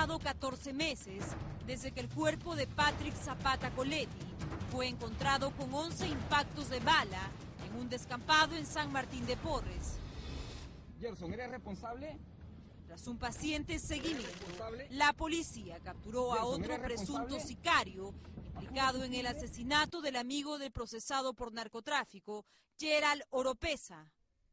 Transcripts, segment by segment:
pasado 14 meses desde que el cuerpo de Patrick Zapata Coletti fue encontrado con 11 impactos de bala en un descampado en San Martín de Porres. Gerson, ¿eres responsable? Tras un paciente seguimiento, la policía capturó a otro presunto sicario implicado en el asesinato del amigo del procesado por narcotráfico, Gerald Oropesa.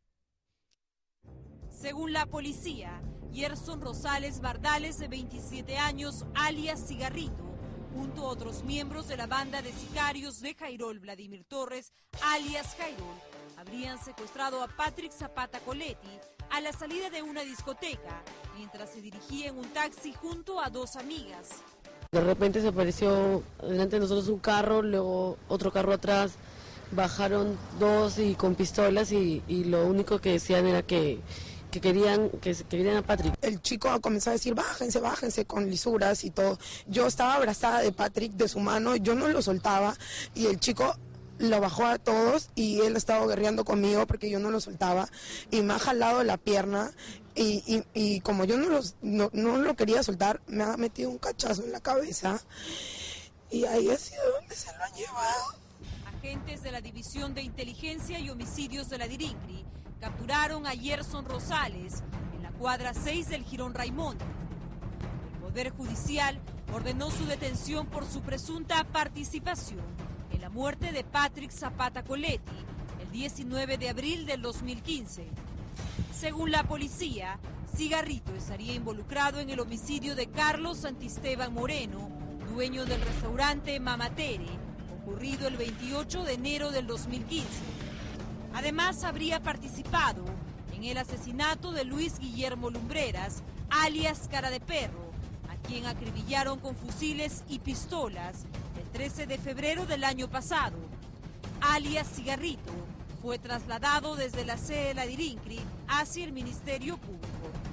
Según la policía, Gerson Rosales Bardales, de 27 años, alias Cigarrito, junto a otros miembros de la banda de sicarios de Jairol Vladimir Torres, alias Jairol, habrían secuestrado a Patrick Zapata Coletti a la salida de una discoteca, mientras se dirigía en un taxi junto a dos amigas. De repente se apareció delante de nosotros un carro, luego otro carro atrás, bajaron dos y con pistolas y lo único que decían era que querían a Patrick. El chico comenzó a decir bájense, bájense, con lisuras y todo. Yo estaba abrazada de Patrick, de su mano, yo no lo soltaba y el chico lo bajó a todos y él estaba guerreando conmigo porque yo no lo soltaba y me ha jalado la pierna y como yo no lo quería soltar, me ha metido un cachazo en la cabeza y ahí ha sido donde se lo han llevado. Agentes de la División de Inteligencia y Homicidios de la DIRINCRI capturaron a Gerson Rosales en la cuadra 6 del Jirón Raimundo. El Poder Judicial ordenó su detención por su presunta participación en la muerte de Patrick Zapata Coletti el 19 de abril del 2015. Según la policía, Cigarrito estaría involucrado en el homicidio de Carlos Santisteban Moreno, dueño del restaurante Mamatere, ocurrido el 28 de enero del 2015. Además, habría participado en el asesinato de Luis Guillermo Lumbreras, alias Cara de Perro, a quien acribillaron con fusiles y pistolas el 13 de febrero del año pasado. Alias Cigarrito fue trasladado desde la sede de la DIRINCRI hacia el Ministerio Público.